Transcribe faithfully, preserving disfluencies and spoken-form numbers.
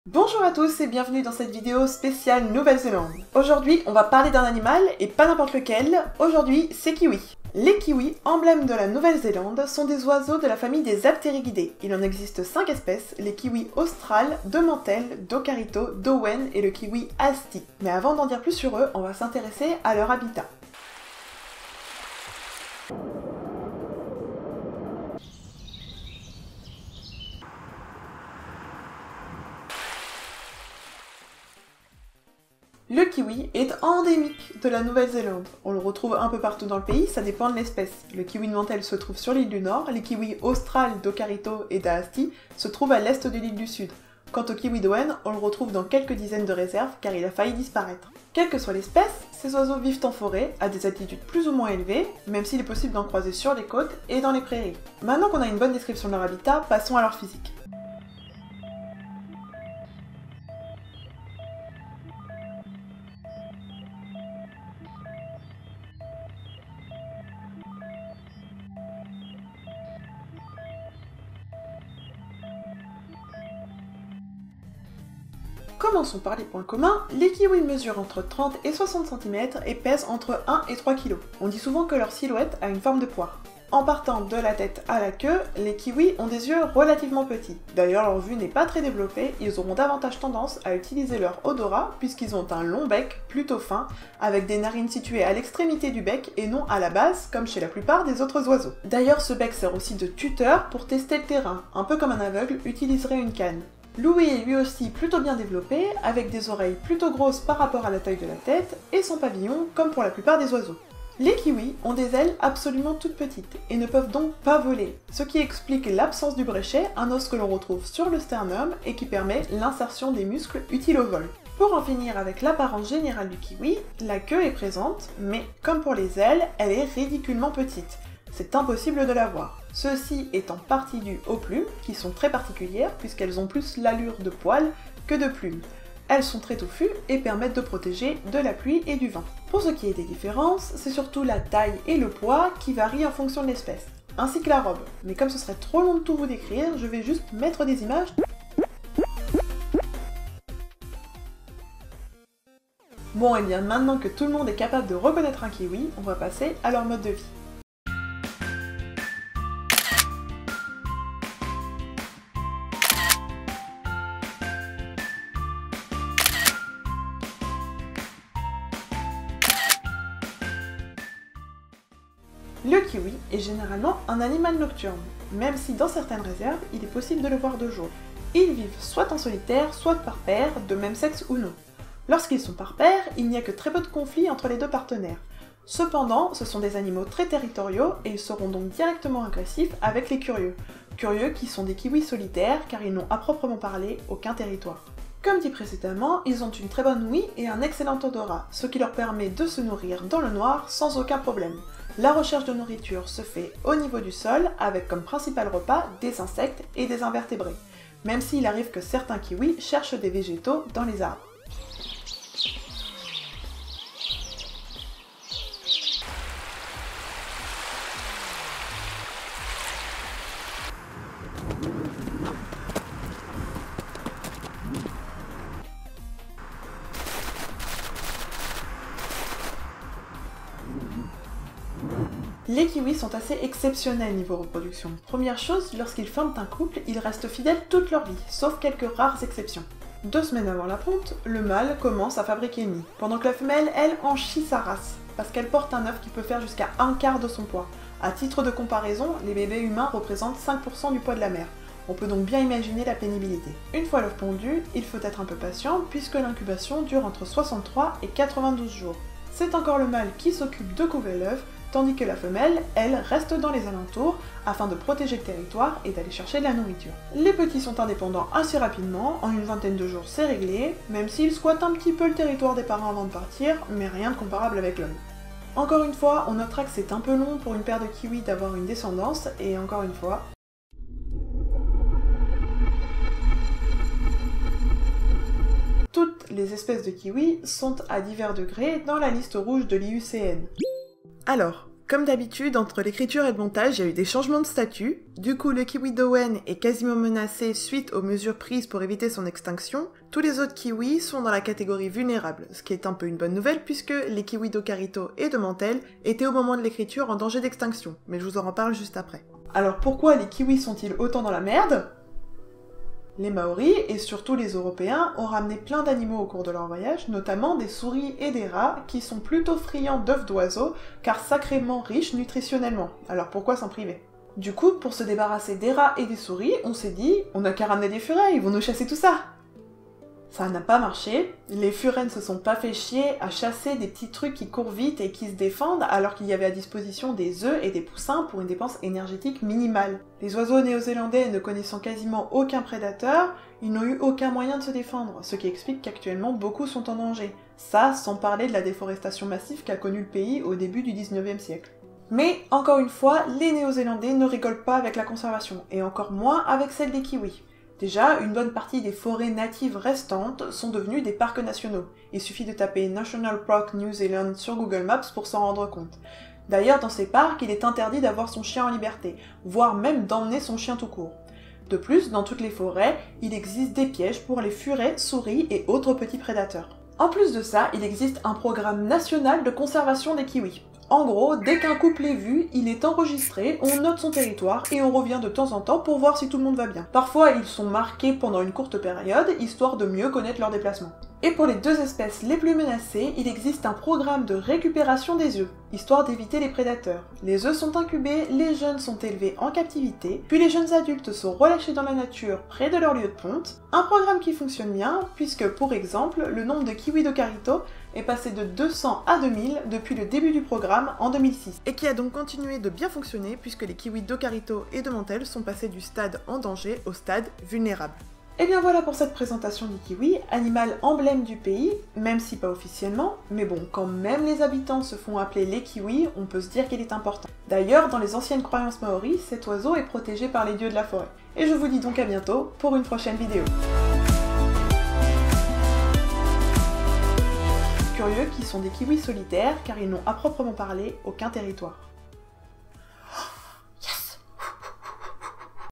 Bonjour à tous et bienvenue dans cette vidéo spéciale Nouvelle-Zélande. Aujourd'hui, on va parler d'un animal et pas n'importe lequel. Aujourd'hui, c'est kiwi. Les kiwis, emblèmes de la Nouvelle-Zélande, sont des oiseaux de la famille des Aptérygidae. Il en existe cinq espèces, les kiwis australes, Demantel, Docarito, Dowen et le kiwi asti. Mais avant d'en dire plus sur eux, on va s'intéresser à leur habitat. Le kiwi est endémique de la Nouvelle-Zélande. On le retrouve un peu partout dans le pays, ça dépend de l'espèce. Le kiwi de Mantel se trouve sur l'île du Nord, les kiwis australes, Docarito et Daasti se trouvent à l'est de l'île du Sud. Quant au kiwi d'Owen, on le retrouve dans quelques dizaines de réserves car il a failli disparaître. Quelle que soit l'espèce, ces oiseaux vivent en forêt, à des altitudes plus ou moins élevées, même s'il est possible d'en croiser sur les côtes et dans les prairies. Maintenant qu'on a une bonne description de leur habitat, passons à leur physique. Commençons par les points communs. Les kiwis mesurent entre trente et soixante centimètres et pèsent entre un et trois kilos. On dit souvent que leur silhouette a une forme de poire. En partant de la tête à la queue, les kiwis ont des yeux relativement petits. D'ailleurs, leur vue n'est pas très développée, ils auront davantage tendance à utiliser leur odorat puisqu'ils ont un long bec plutôt fin, avec des narines situées à l'extrémité du bec et non à la base, comme chez la plupart des autres oiseaux. D'ailleurs, ce bec sert aussi de tuteur pour tester le terrain, un peu comme un aveugle utiliserait une canne. L'ouïe est lui aussi plutôt bien développé, avec des oreilles plutôt grosses par rapport à la taille de la tête, et son pavillon, comme pour la plupart des oiseaux. Les kiwis ont des ailes absolument toutes petites, et ne peuvent donc pas voler, ce qui explique l'absence du bréchet, un os que l'on retrouve sur le sternum, et qui permet l'insertion des muscles utiles au vol. Pour en finir avec l'apparence générale du kiwi, la queue est présente, mais comme pour les ailes, elle est ridiculement petite. C'est impossible de la voir. Ceci est en partie dû aux plumes, qui sont très particulières puisqu'elles ont plus l'allure de poils que de plumes. Elles sont très touffues et permettent de protéger de la pluie et du vent. Pour ce qui est des différences, c'est surtout la taille et le poids qui varient en fonction de l'espèce, ainsi que la robe. Mais comme ce serait trop long de tout vous décrire, je vais juste mettre des images. Bon, et bien maintenant que tout le monde est capable de reconnaître un kiwi, on va passer à leur mode de vie. Le kiwi est généralement un animal nocturne, même si dans certaines réserves, il est possible de le voir de jour. Ils vivent soit en solitaire, soit par paire, de même sexe ou non. Lorsqu'ils sont par paire, il n'y a que très peu de conflits entre les deux partenaires. Cependant, ce sont des animaux très territoriaux et ils seront donc directement agressifs avec les curieux. Curieux qui sont des kiwis solitaires car ils n'ont à proprement parler aucun territoire. Comme dit précédemment, ils ont une très bonne ouïe et un excellent odorat, ce qui leur permet de se nourrir dans le noir sans aucun problème. La recherche de nourriture se fait au niveau du sol, avec comme principal repas des insectes et des invertébrés, même s'il arrive que certains kiwis cherchent des végétaux dans les arbres. Les kiwis sont assez exceptionnels niveau reproduction. Première chose, lorsqu'ils forment un couple, ils restent fidèles toute leur vie, sauf quelques rares exceptions. Deux semaines avant la ponte, le mâle commence à fabriquer le nid, pendant que la femelle, elle, en chie sa race, parce qu'elle porte un œuf qui peut faire jusqu'à un quart de son poids. À titre de comparaison, les bébés humains représentent cinq pour cent du poids de la mère. On peut donc bien imaginer la pénibilité. Une fois l'œuf pondu, il faut être un peu patient, puisque l'incubation dure entre soixante-trois et quatre-vingt-douze jours. C'est encore le mâle qui s'occupe de couver l'œuf, tandis que la femelle, elle, reste dans les alentours afin de protéger le territoire et d'aller chercher de la nourriture. Les petits sont indépendants assez rapidement, en une vingtaine de jours c'est réglé, même s'ils squattent un petit peu le territoire des parents avant de partir, mais rien de comparable avec l'homme. Encore une fois, on notera que c'est un peu long pour une paire de kiwis d'avoir une descendance, et encore une fois... Toutes les espèces de kiwis sont à divers degrés dans la liste rouge de l'I U C N. Alors, Comme d'habitude, entre l'écriture et le montage, il y a eu des changements de statut. Du coup, le kiwi d'Owen est quasiment menacé suite aux mesures prises pour éviter son extinction. Tous les autres kiwis sont dans la catégorie vulnérable, ce qui est un peu une bonne nouvelle puisque les kiwis d'Okarito et de Mantel étaient au moment de l'écriture en danger d'extinction, mais je vous en reparle juste après. Alors pourquoi les kiwis sont-ils autant dans la merde ? Les Maoris, et surtout les Européens, ont ramené plein d'animaux au cours de leur voyage, notamment des souris et des rats, qui sont plutôt friands d'œufs d'oiseaux, car sacrément riches nutritionnellement. Alors pourquoi s'en priver ? Du coup, pour se débarrasser des rats et des souris, on s'est dit, on n'a qu'à ramener des furets, ils vont nous chasser tout ça. Ça n'a pas marché, les furets ne se sont pas fait chier à chasser des petits trucs qui courent vite et qui se défendent alors qu'il y avait à disposition des œufs et des poussins pour une dépense énergétique minimale. Les oiseaux néo-zélandais ne connaissant quasiment aucun prédateur, ils n'ont eu aucun moyen de se défendre, ce qui explique qu'actuellement beaucoup sont en danger. Ça, sans parler de la déforestation massive qu'a connue le pays au début du dix-neuvième siècle. Mais, encore une fois, les néo-zélandais ne rigolent pas avec la conservation, et encore moins avec celle des kiwis. Déjà, une bonne partie des forêts natives restantes sont devenues des parcs nationaux. Il suffit de taper National Park New Zealand sur Google Maps pour s'en rendre compte. D'ailleurs, dans ces parcs, il est interdit d'avoir son chien en liberté, voire même d'emmener son chien tout court. De plus, dans toutes les forêts, il existe des pièges pour les furets, souris et autres petits prédateurs. En plus de ça, il existe un programme national de conservation des kiwis. En gros, dès qu'un couple est vu, il est enregistré, on note son territoire et on revient de temps en temps pour voir si tout le monde va bien. Parfois, ils sont marqués pendant une courte période, histoire de mieux connaître leur déplacement. Et pour les deux espèces les plus menacées, il existe un programme de récupération des œufs, histoire d'éviter les prédateurs. Les œufs sont incubés, les jeunes sont élevés en captivité, puis les jeunes adultes sont relâchés dans la nature près de leur lieu de ponte. Un programme qui fonctionne bien, puisque pour exemple, le nombre de kiwis d'Okarito est passé de deux cents à deux mille depuis le début du programme en deux mille six, et qui a donc continué de bien fonctionner puisque les kiwis d'Okarito et de Mantel sont passés du stade en danger au stade vulnérable. Et bien voilà pour cette présentation du kiwi, animal emblème du pays, même si pas officiellement, mais bon, quand même les habitants se font appeler les kiwis, on peut se dire qu'il est important. D'ailleurs, dans les anciennes croyances maoris, cet oiseau est protégé par les dieux de la forêt. Et je vous dis donc à bientôt pour une prochaine vidéo. Curieux qui sont des kiwis solitaires car ils n'ont à proprement parler aucun territoire.